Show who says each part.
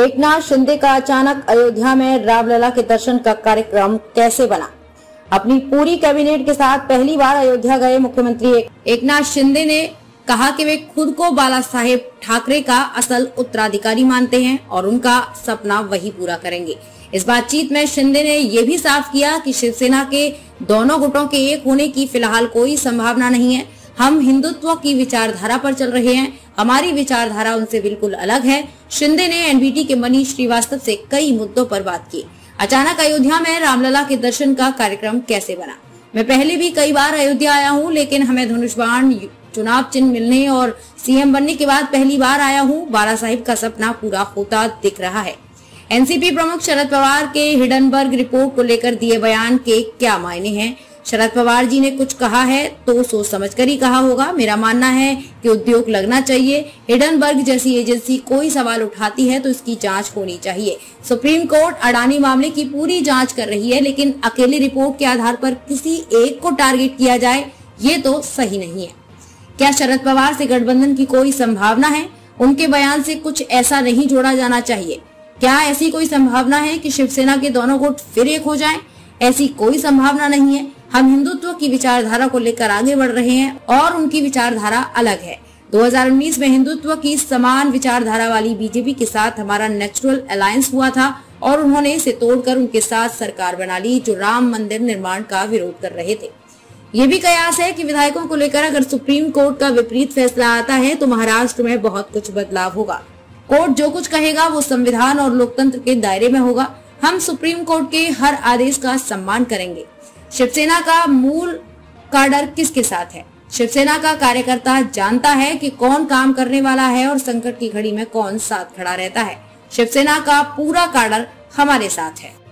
Speaker 1: एकनाथ शिंदे का अचानक अयोध्या में रामलला के दर्शन का कार्यक्रम कैसे बना। अपनी पूरी कैबिनेट के साथ पहली बार अयोध्या गए मुख्यमंत्री एकनाथ शिंदे ने कहा कि वे खुद को बाला साहेब ठाकरे का असल उत्तराधिकारी मानते हैं और उनका सपना वही पूरा करेंगे। इस बातचीत में शिंदे ने ये भी साफ किया कि शिवसेना के दोनों गुटों के एक होने की फिलहाल कोई संभावना नहीं है। हम हिंदुत्व की विचारधारा पर चल रहे हैं, हमारी विचारधारा उनसे बिल्कुल अलग है। शिंदे ने एनबीटी के मनीष श्रीवास्तव से कई मुद्दों पर बात की। अचानक अयोध्या में रामलला के दर्शन का कार्यक्रम कैसे बना। मैं पहले भी कई बार अयोध्या आया हूँ, लेकिन हमें धनुष्बाण चुनाव चिन्ह मिलने और सीएम बनने के बाद पहली बार आया हूँ। बाला साहिब का सपना पूरा होता दिख रहा है। एनसीपी प्रमुख शरद पवार के हिडनबर्ग रिपोर्ट को लेकर दिए बयान के क्या मायने हैं। शरद पवार जी ने कुछ कहा है तो सोच समझकर ही कहा होगा। मेरा मानना है कि उद्योग लगना चाहिए। हिडनबर्ग जैसी एजेंसी कोई सवाल उठाती है तो इसकी जांच होनी चाहिए। सुप्रीम कोर्ट अडानी मामले की पूरी जांच कर रही है, लेकिन अकेली रिपोर्ट के आधार पर किसी एक को टारगेट किया जाए, ये तो सही नहीं है। क्या शरद पवार से गठबंधन की कोई संभावना है? उनके बयान से कुछ ऐसा नहीं जोड़ा जाना चाहिए। क्या ऐसी कोई संभावना है कि शिवसेना के दोनों गुट फिर एक हो जाएं? ऐसी कोई संभावना नहीं है। हम हिंदुत्व की विचारधारा को लेकर आगे बढ़ रहे हैं और उनकी विचारधारा अलग है। 2019 में हिंदुत्व की समान विचारधारा वाली बीजेपी के साथ हमारा नेचुरल अलायंस हुआ था और उन्होंने इसे तोड़कर उनके साथ सरकार बना ली, जो राम मंदिर निर्माण का विरोध कर रहे थे। ये भी कयास है कि विधायकों को लेकर अगर सुप्रीम कोर्ट का विपरीत फैसला आता है तो महाराष्ट्र में बहुत कुछ बदलाव होगा। कोर्ट जो कुछ कहेगा वो संविधान और लोकतंत्र के दायरे में होगा। हम सुप्रीम कोर्ट के हर आदेश का सम्मान करेंगे। शिवसेना का मूल काडर किसके साथ है? शिवसेना का कार्यकर्ता जानता है कि कौन काम करने वाला है और संकट की घड़ी में कौन साथ खड़ा रहता है। शिवसेना का पूरा काडर हमारे साथ है।